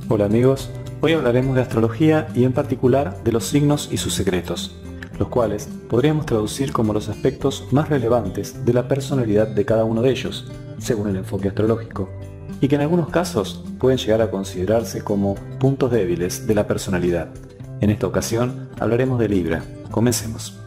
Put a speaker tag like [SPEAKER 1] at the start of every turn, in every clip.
[SPEAKER 1] Hola amigos, hoy hablaremos de astrología y en particular de los signos y sus secretos, los cuales podríamos traducir como los aspectos más relevantes de la personalidad de cada uno de ellos, según el enfoque astrológico, y que en algunos casos pueden llegar a considerarse como puntos débiles de la personalidad. En esta ocasión hablaremos de Libra. Comencemos.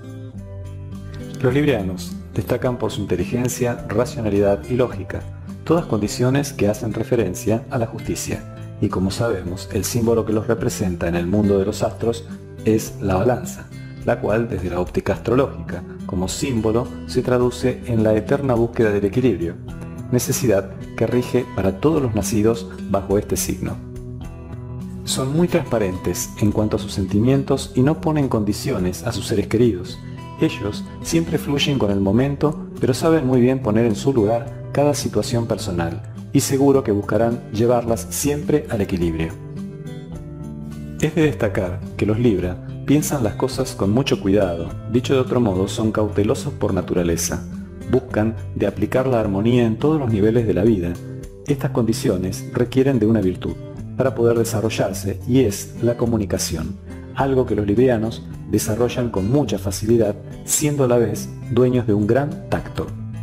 [SPEAKER 1] Los librianos destacan por su inteligencia, racionalidad y lógica, todas condiciones que hacen referencia a la justicia. Y como sabemos, el símbolo que los representa en el mundo de los astros es la balanza, la cual desde la óptica astrológica, como símbolo, se traduce en la eterna búsqueda del equilibrio, necesidad que rige para todos los nacidos bajo este signo. Son muy transparentes en cuanto a sus sentimientos y no ponen condiciones a sus seres queridos. Ellos siempre fluyen con el momento, pero saben muy bien poner en su lugar cada situación personal, y seguro que buscarán llevarlas siempre al equilibrio. Es de destacar que los Libra piensan las cosas con mucho cuidado, dicho de otro modo, son cautelosos por naturaleza, buscan de aplicar la armonía en todos los niveles de la vida. Estas condiciones requieren de una virtud para poder desarrollarse y es la comunicación, algo que los librianos desarrollan con mucha facilidad, siendo a la vez dueños de un gran tacto.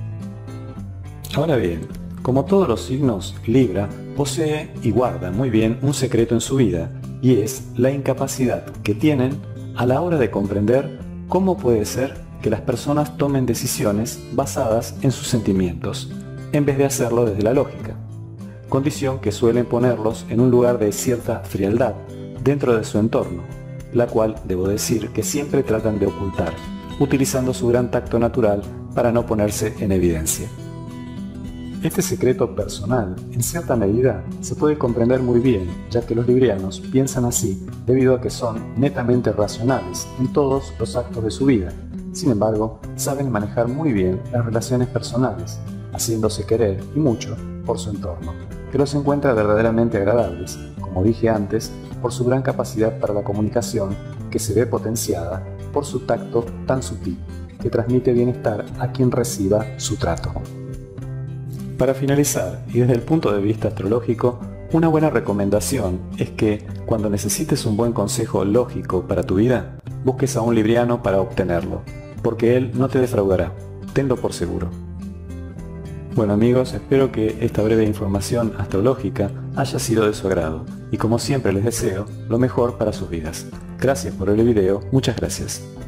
[SPEAKER 1] Ahora bien, como todos los signos, Libra posee y guarda muy bien un secreto en su vida, y es la incapacidad que tienen a la hora de comprender cómo puede ser que las personas tomen decisiones basadas en sus sentimientos, en vez de hacerlo desde la lógica, condición que suelen ponerlos en un lugar de cierta frialdad dentro de su entorno, la cual debo decir que siempre tratan de ocultar, utilizando su gran tacto natural para no ponerse en evidencia. Este secreto personal, en cierta medida, se puede comprender muy bien, ya que los librianos piensan así debido a que son netamente racionales en todos los actos de su vida. Sin embargo, saben manejar muy bien las relaciones personales, haciéndose querer y mucho por su entorno, que los encuentra verdaderamente agradables, como dije antes, por su gran capacidad para la comunicación, que se ve potenciada por su tacto tan sutil, que transmite bienestar a quien reciba su trato. Para finalizar, y desde el punto de vista astrológico, una buena recomendación es que, cuando necesites un buen consejo lógico para tu vida, busques a un libriano para obtenerlo, porque él no te defraudará, tenlo por seguro. Bueno amigos, espero que esta breve información astrológica haya sido de su agrado, y como siempre les deseo lo mejor para sus vidas. Gracias por el video, muchas gracias.